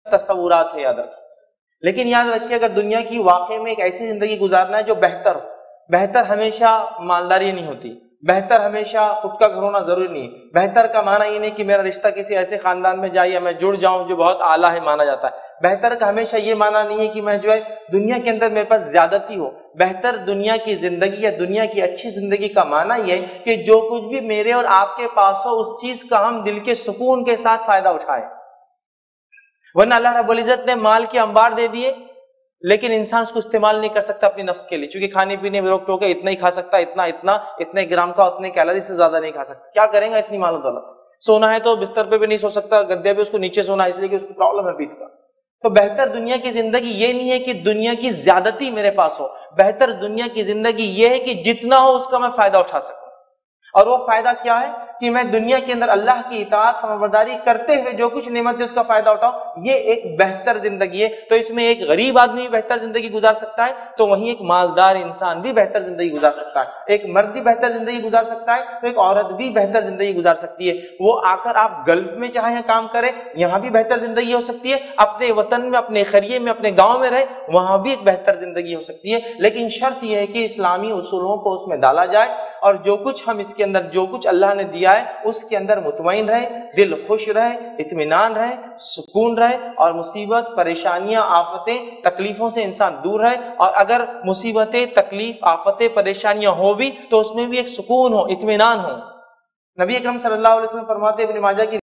تصورات ہے یاد رکھیے. لیکن یاد رکھیے اگر دنیا کی واقع میں ایک ایسی زندگی گزارنا ہے جو بہتر ہو. بہتر ہمیشہ مالداری نہیں ہوتی، بہتر ہمیشہ خود کا گھر ہونا ضروری نہیں ہے. بہتر کا معنی یہ نہیں کہ میرا رشتہ کسی ایسے خاندان میں جائے یا میں جڑ جاؤں جو بہت اعلیٰ ہے مانا جاتا ہے. بہتر کا ہمیشہ یہ معنی نہیں ہے کہ میں جو ہے دنیا کے اندر میرے پاس زیادتی ہو. بہتر دنیا کی زندگی یا دنیا کی اچھی زندگی کا معنی یہ ہے کہ جو کچھ بھی میرے اور آپ کے پاس ہو اس چیز کا ہم دل کے سکون کے ساتھ فائدہ اٹھائیں. ورنہ اللہ رب العزت نے مال کے انبار دے دیے لیکن انسان اس کو استعمال نہیں کر سکتا اپنی نفس کے لیے، چونکہ کھانے پینے میں روک ٹوک ہے، اتنا ہی کھا سکتا ہے، اتنے گرام کا، اتنے کیلوری سے زیادہ نہیں کھا سکتا. کیا کریں گا اتنی مال و دولت؟ سونا ہے تو بستر پہ بھی نہیں سو سکتا، گدے پہ اس کو نیچے سونا ہے اس لیے کہ اس کو پرابلم ہے پیٹ کا. تو بہتر دنیا کی زندگی یہ نہیں ہے کہ دنیا کی زیادتی میرے پاس ہو. بہتر دنیا کی زندگی یہ ہے کہ جتنا ہو اس کا میں فائدہ اٹھا سکوں. اور وہ فائدہ کیا ہے کہ میں دنیا کے اندر اللہ کی اطاعت فرمانبرداری کرتے ہوئے جو کچھ نعمت ہے اس کا فائدہ اٹھاؤں. یہ ایک بہتر زندگی ہے. تو اس میں ایک غریب آدمی بھی بہتر زندگی گزار سکتا ہے تو وہیں ایک مالدار انسان بھی بہتر زندگی گزار سکتا ہے. ایک مرد بھی بہتر زندگی گزار سکتا ہے تو ایک عورت بھی بہتر زندگی گزار سکتی ہے. وہ آ کر آپ گلف میں چاہیں کام کریں، یہاں بھی بہتر زندگی ہو سکتی ہے. اپنے وطن میں، اپنے خریے میں، اپنے گاؤں میں رہے، وہاں بھی ایک بہتر زندگی ہو سکتی ہے. لیکن شرط یہ ہے کہ اسلامی اصولوں کو اس میں ڈالا جائے اور جو کچھ ہم اس کے اندر، جو کچھ اللہ نے دیا ہے اس کے اندر مطمئن رہے، دل خوش رہے، اطمینان رہے، سکون رہے، اور مصیبت، پریشانیاں، آفتیں، تکلیفوں سے انسان دور رہے. اور اگر مصیبتیں، تکلیف، آفتیں، پریشانیاں ہو بھی تو اس میں بھی ایک سکون ہو، اطمینان ہو. نبی اکرم صلی اللہ علیہ وسلم فرماتے ابن ماجہ کی